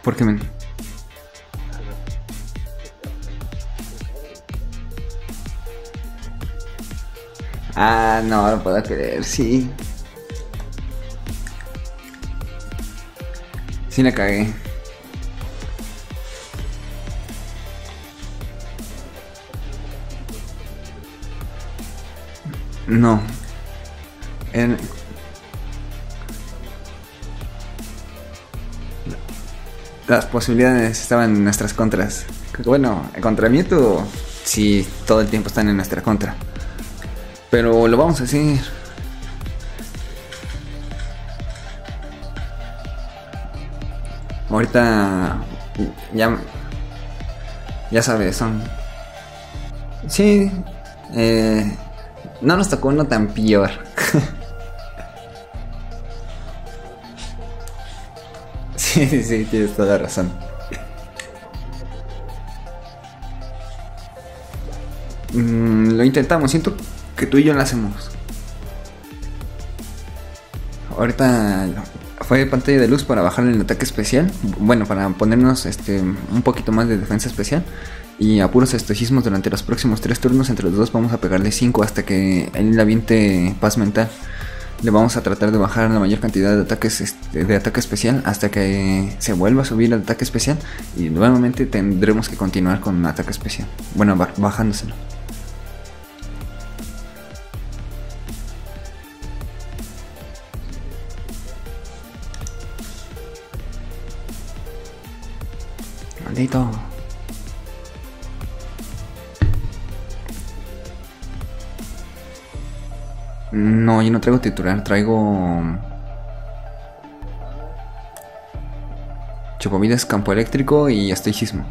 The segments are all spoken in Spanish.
Porque men. Ah, no lo puedo creer, sí. Sí la cagué. No. En- Las posibilidades estaban en nuestras contras. Bueno, contra Mewtwo sí, todo el tiempo están en nuestra contra. Pero lo vamos a hacer. Ahorita ya, ya sabes, son... Sí, no nos tocó uno tan peor. Sí, sí, sí, tienes toda la razón. Lo intentamos, siento que tú y yo lo hacemos. Ahorita fue pantalla de luz para bajarle el ataque especial. Bueno, para ponernos un poquito más de defensa especial. Y a puros estoicismos durante los próximos 3 turnos. Entre los dos vamos a pegarle 5 hasta que él le aviente paz mental. Le vamos a tratar de bajar la mayor cantidad de ataques de ataque especial hasta que se vuelva a subir el ataque especial. Y nuevamente tendremos que continuar con ataque especial. Bueno, bajándoselo. Maldito. No, yo no traigo titular, traigo Chupavidas, campo eléctrico y estoicismo.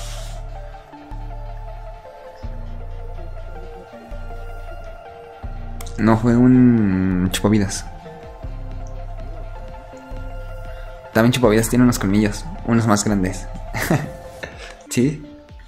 No, fue un Chupavidas. También Chupavidas tiene unos colmillos, unos más grandes. ¿Sí?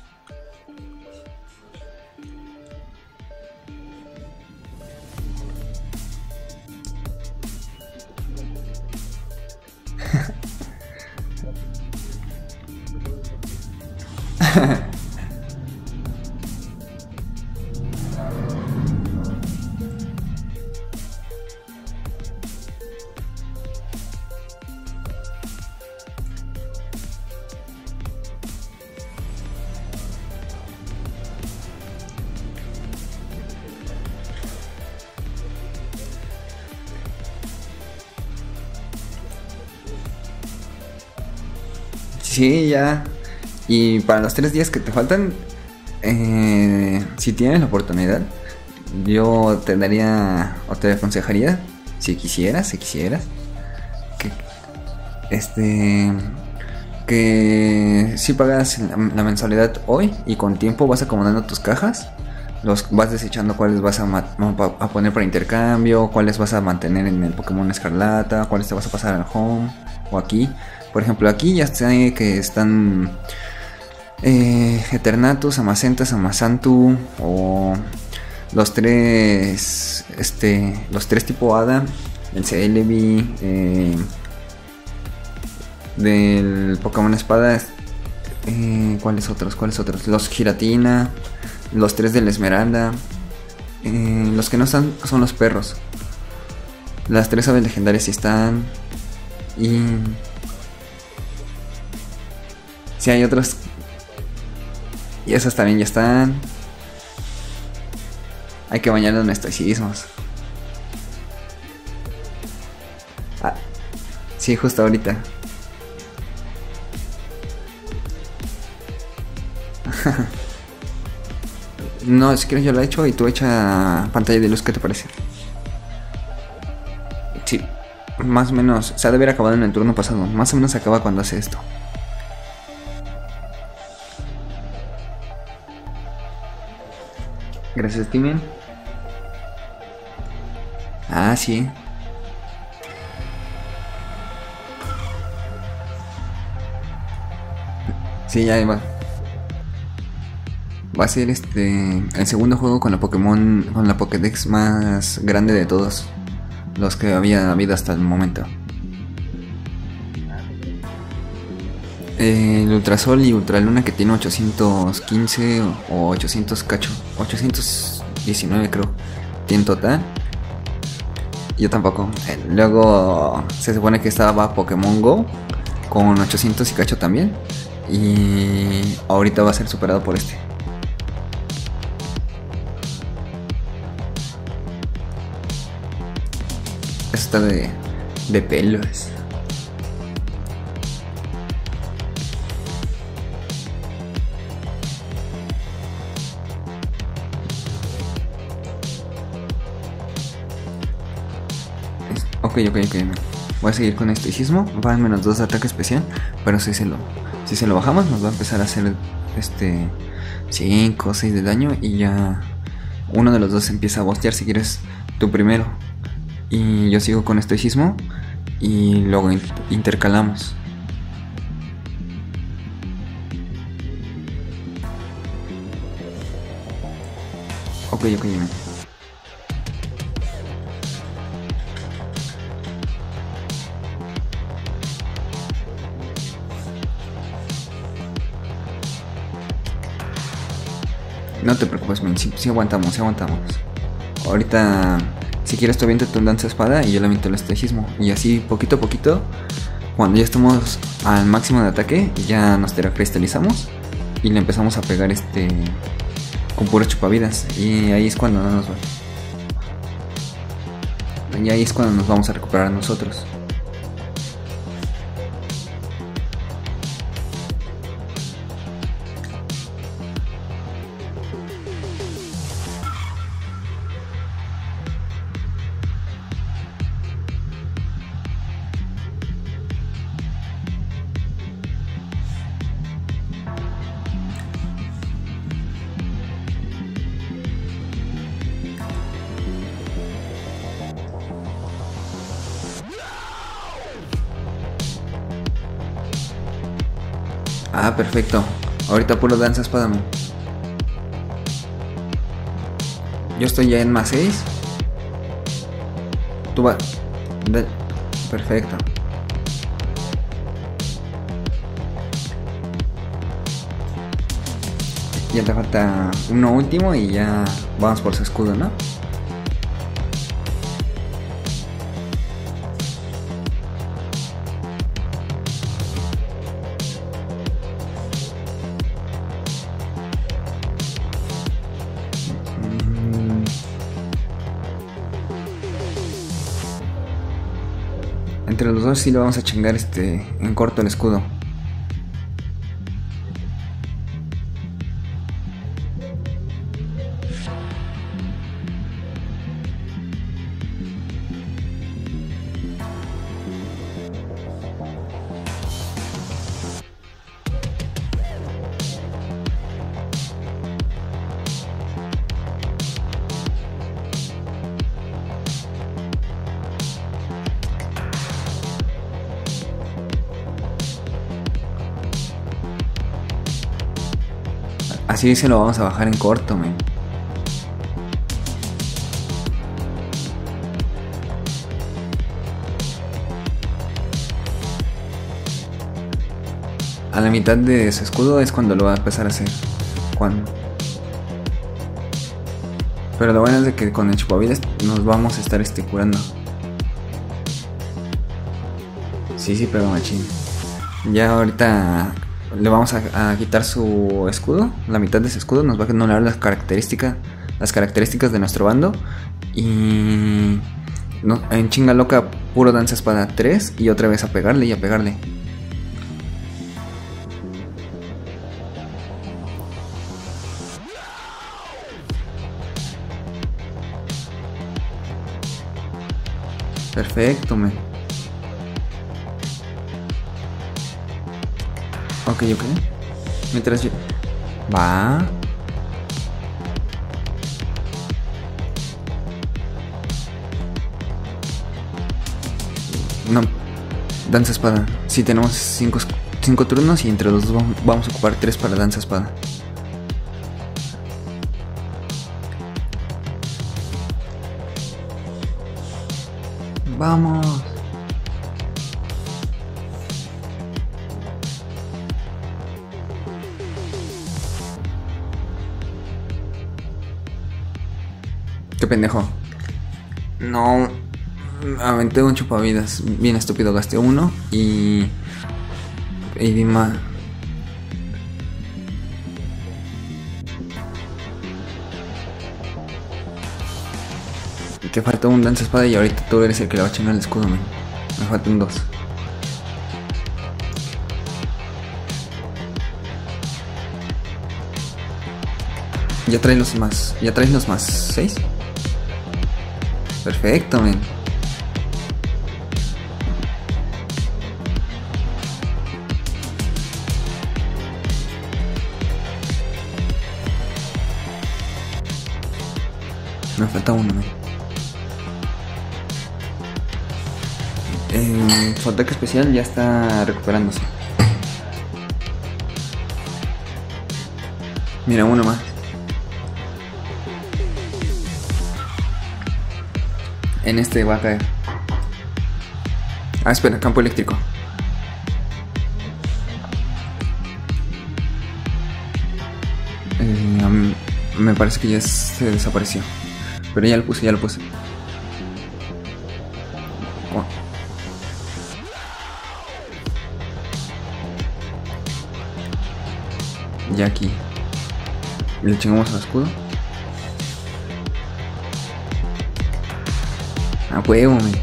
Sí, ya. Y para los 3 días que te faltan, si tienes la oportunidad, yo te daría o te aconsejaría, si quisieras, que que si pagas la mensualidad hoy y con tiempo vas acomodando tus cajas, los vas desechando cuáles vas a poner para intercambio, cuáles vas a mantener en el Pokémon Escarlata, cuáles te vas a pasar al home o aquí. Por ejemplo, aquí ya sé que están Eternatus, Amacentas, Amasantu o los tres tipo Hada, el Celebi, del Pokémon Espada, ¿cuáles otros? Los Giratina, los 3 de la Esmeralda, los que no están son los perros. Las 3 aves legendarias sí están. Y si hay otros, y esas también ya están. Hay que bañarlos en estoicismos. Ah, sí, justo ahorita. No, si quieres yo lo he hecho y tú echa pantalla de luz, ¿qué te parece? Sí, más o menos, se ha de haber acabado en el turno pasado. Más o menos se acaba cuando hace esto. Gracias, Timen. Ah, sí. Sí, ya va. Va a ser el segundo juego con la Pokémon, con la Pokédex más grande de todos los que había habido hasta el momento. El Ultrasol y Ultraluna que tiene 815 o 800 cacho, 819 creo, tiene total. Yo tampoco. Luego se supone que estaba Pokémon Go con 800 y cacho también. Y ahorita va a ser superado por este. Eso está de pelos. Ok. Voy a seguir con estoicismo. Va en menos 2 de ataque especial. Pero si se lo bajamos, nos va a empezar a hacer 5 o 6 de daño. Y ya uno de los dos empieza a bostear. Si quieres tú primero. Y yo sigo con estoicismo. Y luego intercalamos. Ok. No te preocupes, men, si aguantamos. Ahorita, si quieres, tú avienta tu lanza espada y yo le aviento el estoicismo. Y así, poquito a poquito, cuando ya estemos al máximo de ataque, ya nos teracristalizamos y le empezamos a pegar con puros chupavidas. Y ahí es cuando no nos va. Y ahí es cuando nos vamos a recuperar nosotros. Ah, perfecto. Ahorita puro danza espada, man. Yo estoy ya en más 6. Tú vas. Perfecto. Ya te falta uno último y ya vamos por su escudo, ¿no? Entre los dos sí le vamos a chingar en corto el escudo. Así se lo vamos a bajar en corto, men. A la mitad de su escudo es cuando lo va a empezar a hacer. Pero lo bueno es de que con el chupavidas nos vamos a estar curando. Sí, pero machín. Ya ahorita le vamos a quitar su escudo. La mitad de su escudo nos va a anular las características de nuestro bando. Y en chinga loca, puro danza espada 3. Y otra vez a pegarle y a pegarle. Perfecto, men. Ok. Mientras yo... Va. No. Danza espada. Sí, tenemos 5 turnos y entre los dos vamos a ocupar 3 para danza espada. Vamos. Qué pendejo. No. Aventé un chupavidas. Bien estúpido, gasté uno y Dima. Te falta un danza espada y ahorita tú eres el que le va a chingar el escudo, man. Me faltan dos. Ya traes los más. ¿Ya traes los más 6? Perfecto, men. Me falta uno, men. Su ataque especial ya está recuperándose. Mira, uno más. En este va a caer. Ah, espera, campo eléctrico. Me parece que ya se desapareció. Pero ya lo puse, ya lo puse. Oh. Ya aquí. Le chingamos al escudo. A huevo, man.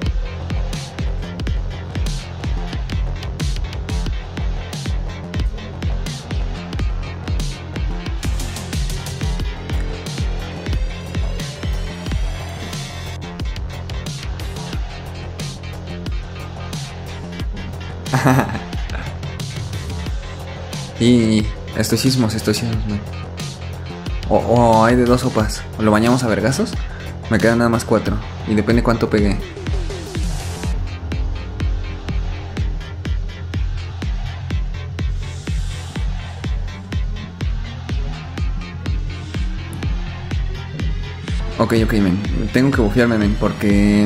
Y estoicismos, man. O hay de dos sopas. O lo bañamos a vergazos. Me quedan nada más 4. Y depende cuánto pegué. Ok, men. Tengo que bufearme, men, porque...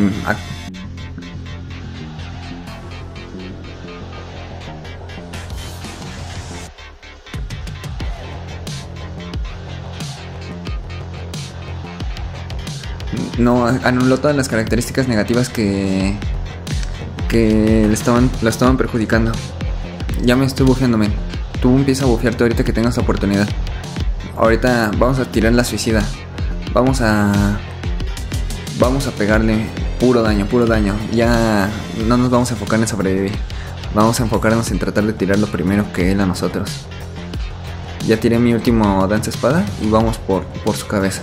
No, anuló todas las características negativas que lo estaban perjudicando. Ya me estoy bufeando, men. Tú empieza a bufearte ahorita que tengas la oportunidad. Ahorita vamos a tirar la suicida. Vamos a pegarle puro daño. Ya no nos vamos a enfocar en sobrevivir. Vamos a enfocarnos en tratar de tirar lo primero que él a nosotros. Ya tiré mi último danza espada y vamos por su cabeza.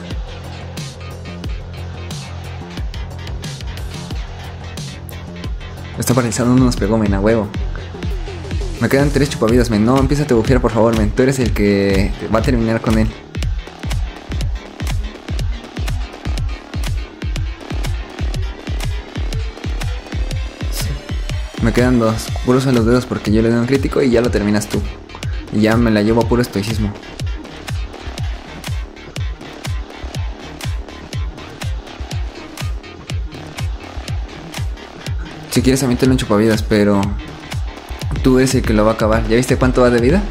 Está paralizado, no nos pegó, men, a huevo. Me quedan 3 chupavidas, men. No, empieza a bufear, por favor, men. Tú eres el que va a terminar con él. Me quedan 2. Puros a los dedos porque yo le doy un crítico y ya lo terminas tú. Y ya me la llevo a puro estoicismo. Si quieres aviéntale un chupavidas, pero tú eres el que lo va a acabar. ¿Ya viste cuánto va de vida?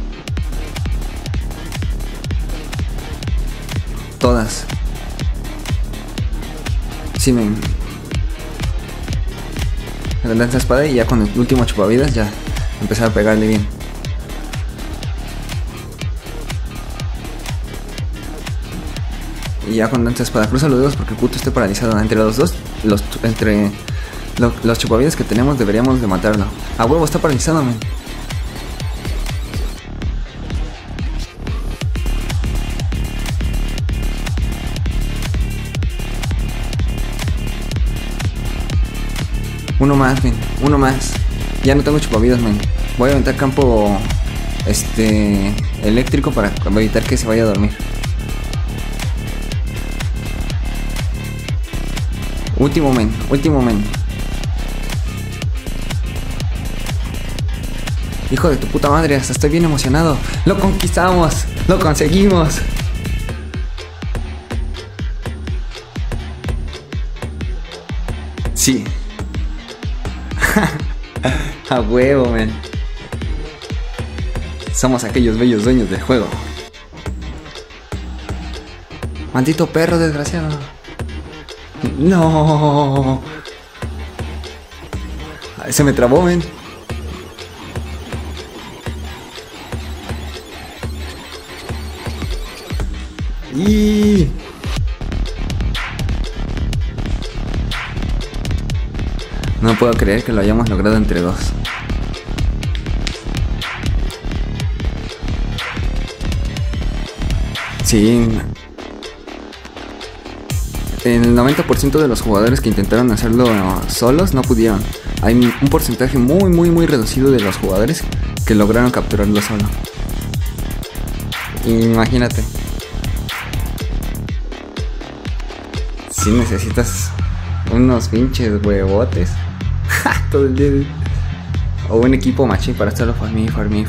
Todas. Sí, men. Le lanza espada y ya con el último chupavidas ya empezar a pegarle bien. Y ya con lanza espada cruza los dedos porque el puto esté paralizado. Entre los dos, los chupavidas que tenemos deberíamos de matarlo. A huevo, está paralizado, men. Uno más, men. Uno más. Ya no tengo chupavidas, men. Voy a aventar campo eléctrico para evitar que se vaya a dormir. Último, men. Hijo de tu puta madre, hasta estoy bien emocionado. ¡Lo conquistamos! ¡Lo conseguimos! Sí. A huevo, men. Somos aquellos bellos dueños del juego. Maldito perro desgraciado. No. Ay, se me trabó, men. Y no puedo creer que lo hayamos logrado entre dos. Sí. El 90% de los jugadores que intentaron hacerlo solos no pudieron. Hay un porcentaje muy reducido de los jugadores que lograron capturarlo solo. Imagínate. Si necesitas unos pinches huevotes todo el día. O un equipo machín para hacerlo farming.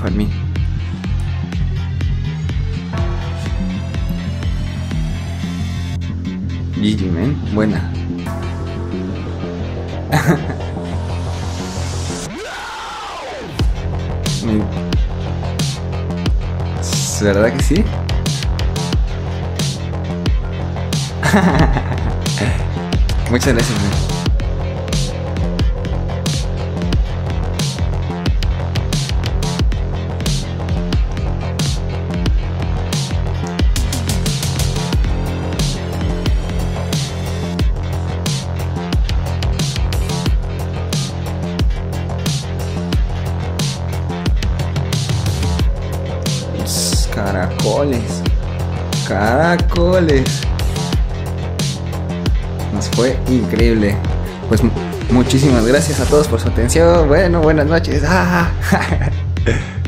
GG, man. Buena. ¿Verdad que sí? Muchas gracias, man. Caracoles. Nos fue increíble. Pues muchísimas gracias a todos por su atención. Bueno, buenas noches.